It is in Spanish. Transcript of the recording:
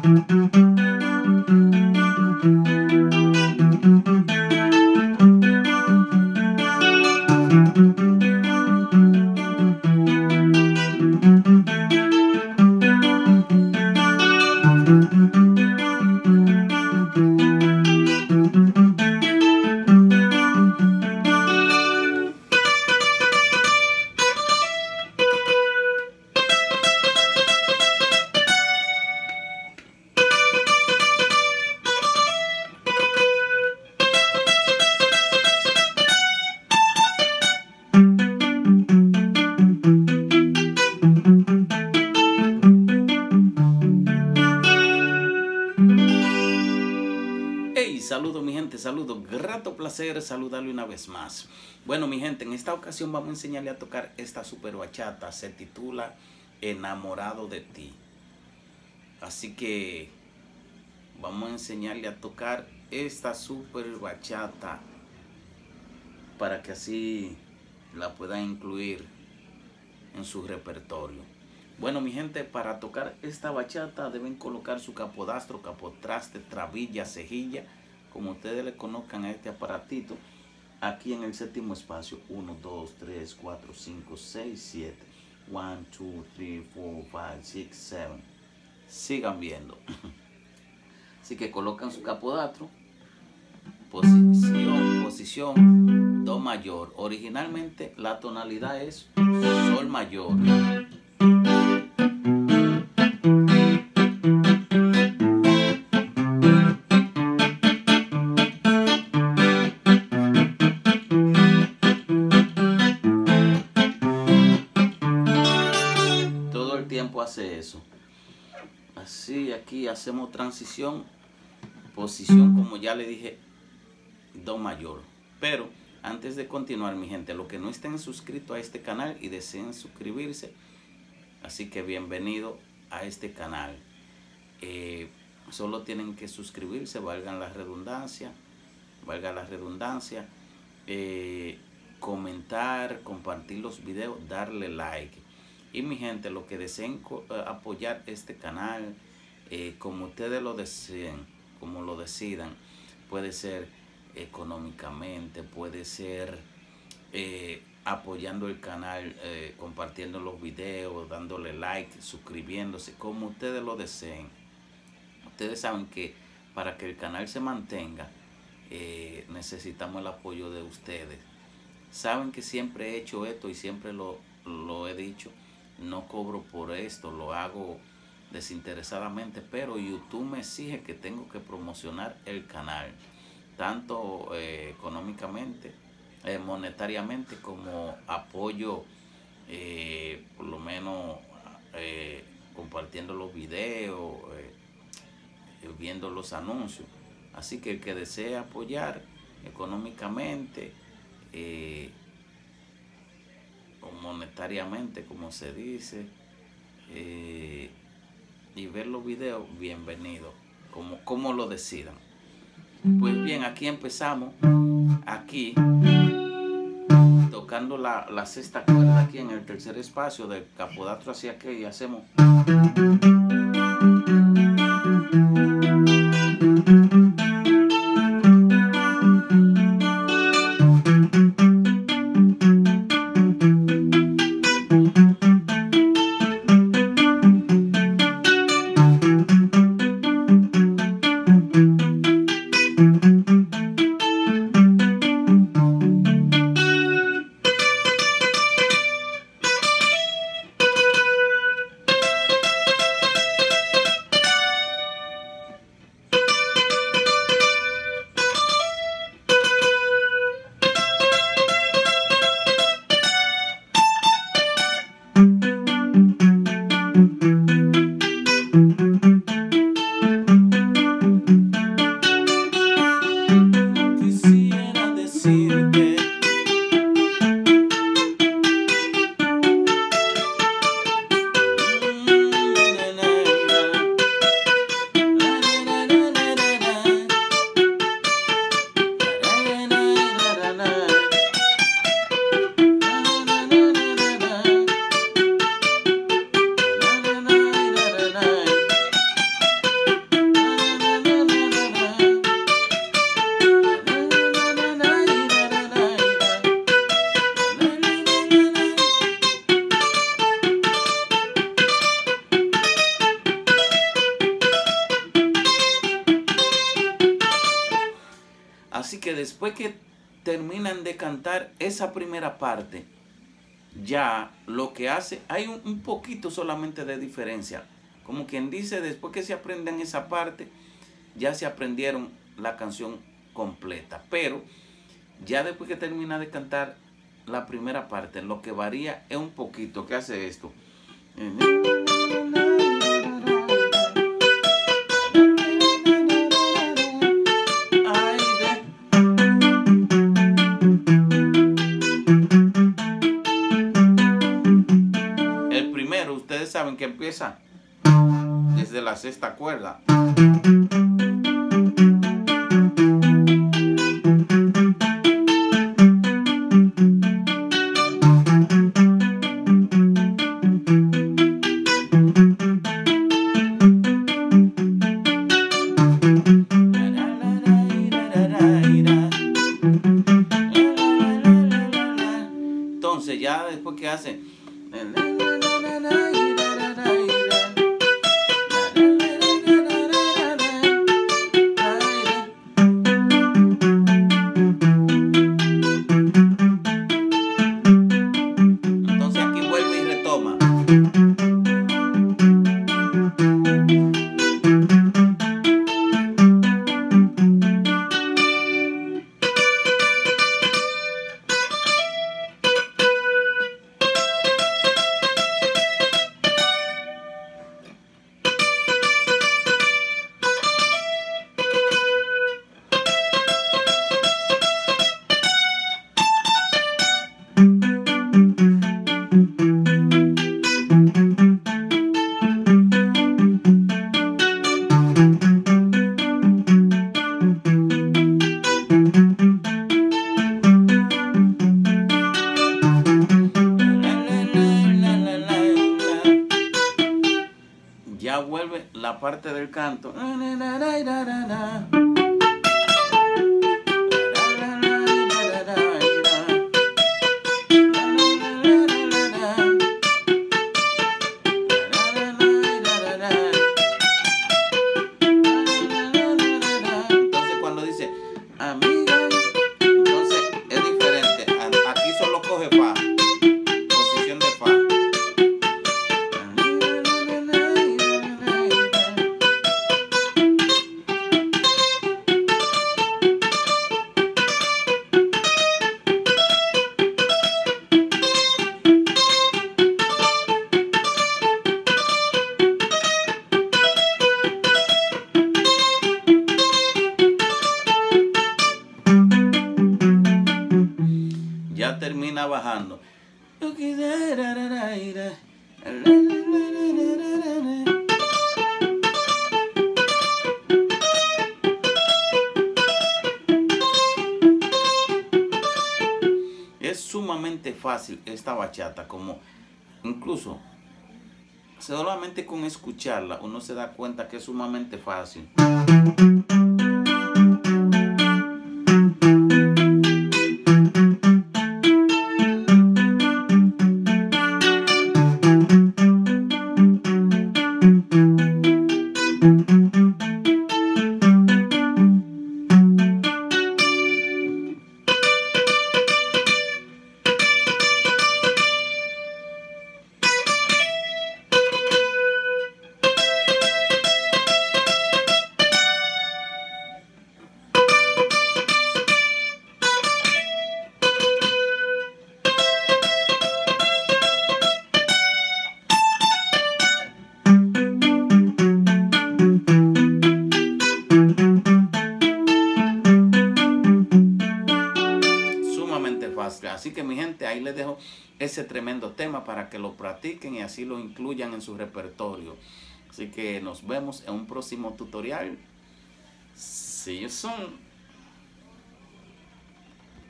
Saludos mi gente, saludos, grato placer saludarle una vez más. Bueno mi gente, en esta ocasión vamos a enseñarle a tocar esta super bachata, se titula Enamorado de ti. Así que vamos a enseñarle a tocar esta super bachata para que así la pueda incluir en su repertorio. Bueno mi gente, para tocar esta bachata deben colocar su capodastro, capotraste, trabilla, cejilla, como ustedes le conozcan a este aparatito, aquí en el séptimo espacio. 1, 2, 3, 4, 5, 6, 7. 1, 2, 3, 4, 5, 6, 7. Sigan viendo. Así que colocan su capodastro, posición do mayor. Originalmente la tonalidad es sol mayor. Hace eso así. Aquí hacemos transición, posición, como ya le dije, do mayor. Pero antes de continuar mi gente, los que no estén suscritos a este canal y deseen suscribirse, así que bienvenido a este canal. Solo tienen que suscribirse, valga la redundancia, comentar, compartir los videos, darle like. Y mi gente, los que deseen apoyar este canal, como ustedes lo deseen, como lo decidan, puede ser económicamente, puede ser apoyando el canal, compartiendo los videos, dándole like, suscribiéndose, como ustedes lo deseen. Ustedes saben que para que el canal se mantenga, necesitamos el apoyo de ustedes. Saben que siempre he hecho esto y siempre lo he dicho. No cobro por esto, lo hago desinteresadamente, pero YouTube me exige que tengo que promocionar el canal, tanto económicamente, monetariamente, como apoyo, por lo menos compartiendo los videos, viendo los anuncios. Así que el que desee apoyar económicamente, monetariamente, como se dice, y ver los videos, bienvenido, como lo decidan. Pues bien, aquí empezamos, aquí tocando la sexta cuerda, aquí en el tercer espacio del capodastro hacia aquí, y hacemos que después que terminan de cantar esa primera parte, ya lo que hace, hay un poquito solamente de diferencia. Como quien dice, después que se aprenden esa parte, ya se aprendieron la canción completa. Pero ya después que termina de cantar la primera parte, lo que varía es un poquito. ¿Qué hace esto? El primero, ustedes saben que empieza desde la sexta cuerda. Entonces ya después que hace, entonces aquí vuelve y retoma. Ya vuelve la parte del canto. Entonces cuando dice amiga, entonces es diferente. Aquí solo coge fa, posición de fa. Ya termina bajando. Es sumamente fácil esta bachata, como incluso solamente con escucharla uno se da cuenta que es sumamente fácil. Así que mi gente, ahí les dejo ese tremendo tema para que lo practiquen y así lo incluyan en su repertorio. Así que nos vemos en un próximo tutorial. See you soon.